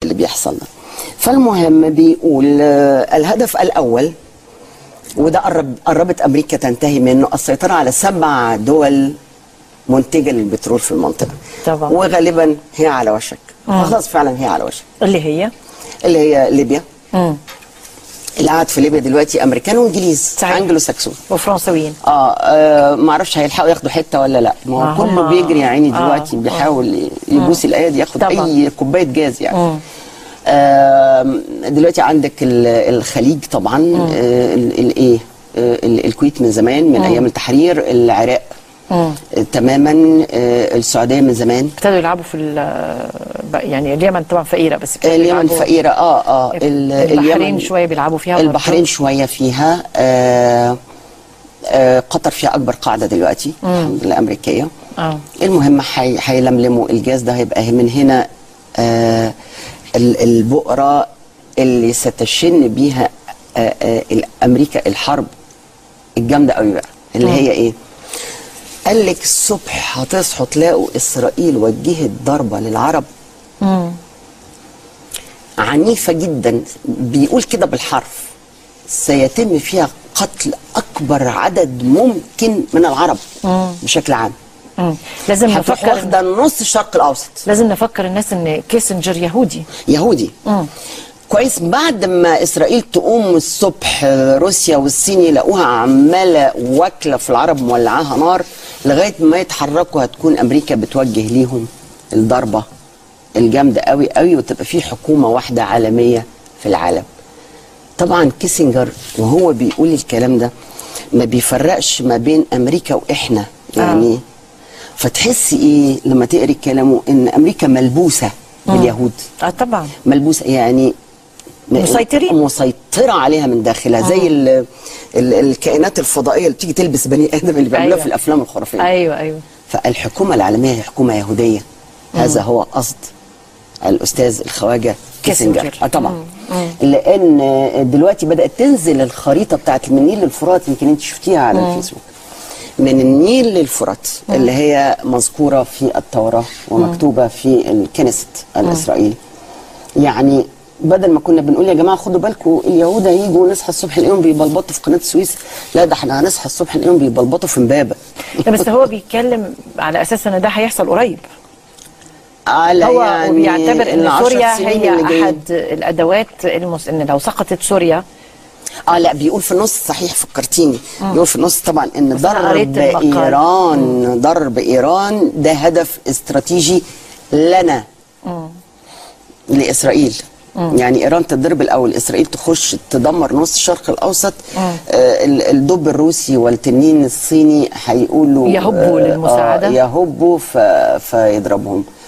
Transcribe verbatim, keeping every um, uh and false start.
اللي بيحصل ده. فالمهم بيقول آه الهدف الاول، وده قرب قربت امريكا تنتهي منه، السيطره على سبع دول منتجه للبترول في المنطقه طبعا، وغالبا هي على وشك، خلاص فعلا هي على وشك. اللي هي اللي هي ليبيا. امم اللي قاعد في ليبيا دلوقتي امريكان وانجليز، انجلو ساكسون وفرنسويين. آه, اه ما اعرفش هيلحقوا ياخدوا حته ولا لا، ما هو كله بيجري يا عيني دلوقتي. آه بيحاول يبوس الايادي ياخد طبعا. اي كوبايه جاز يعني. آه دلوقتي عندك الخليج طبعا، الايه آه الكويت من زمان، من مم. ايام التحرير، العراق مم. تماما، آه السعوديه من زمان ابتدوا يلعبوا في يعني اليمن طبعا فقيره، بس اليمن فقيره اه اه البحرين شويه بيلعبوا فيها، البحرين شويه فيها، آه آه قطر فيها اكبر قاعده دلوقتي الحمد لله امريكيه. آه. المهم هيلملموا حي الجاز ده، هيبقى من هنا آه البؤره اللي ستشن بيها آه آه امريكا الحرب الجامده قوي بقى، اللي مم. هي ايه؟ قال لك الصبح هتصحوا تلاقوا اسرائيل وجهت ضربه للعرب مم. عنيفه جدا، بيقول كده بالحرف، سيتم فيها قتل اكبر عدد ممكن من العرب مم. بشكل عام. مم. لازم نفكر واخده نص الشرق الاوسط. لازم نفكر الناس ان كيسنجر يهودي يهودي مم. كويس. بعد ما اسرائيل تقوم الصبح روسيا والصين يلاقوها عماله واكله في العرب مولعاها نار، لغايه ما يتحركوا هتكون امريكا بتوجه ليهم الضربه الجامده قوي قوي، وتبقى في حكومه واحده عالميه في العالم. طبعا كيسنجر وهو بيقول الكلام ده ما بيفرقش ما بين امريكا واحنا يعني. آه. فتحسي ايه لما تقري كلامه ان امريكا ملبوسه باليهود. اه طبعا ملبوسه يعني مسيطرين، مسيطره عليها من داخلها. آه. زي ال ال الكائنات الفضائيه اللي بتيجي تلبس بني ادم اللي بيعملوها أيوة. في الافلام الخرافيه. ايوه ايوه. فالحكومه العالميه هي حكومه يهوديه. مم. هذا هو قصد الاستاذ الخواجه كيسنجر. اه طبعا. مم. لان دلوقتي بدات تنزل الخريطه بتاعت من النيل للفرات، يمكن انت شفتيها على مم. الفيسبوك، من النيل للفرات مم. اللي هي مذكوره في التوراه ومكتوبه في الكنيست الاسرائيلي. يعني بدل ما كنا بنقول يا جماعه خدوا بالكم اليهود هيجوا نصحى الصبح نلاقيهم بيبلبطوا في قناه السويس، لا ده احنا هنصحى الصبح نلاقيهم بيبلبطوا في امبابه. بس هو بيتكلم على اساس ان ده هيحصل قريب. على هو يعني وبيعتبر ان سوريا هي احد الادوات المس... ان لو سقطت سوريا. اه لا بيقول في النص، صحيح فكرتيني، بيقول في النص طبعا ان ضرب ايران مم. ضرب ايران ده هدف استراتيجي لنا مم. لاسرائيل. مم. يعني ايران تضرب الاول، اسرائيل تخش تدمر نص الشرق الاوسط. آه الدب الروسي والتنين الصيني هيقولوا يهبوا آه للمساعده، آه يهبوا فيضربهم.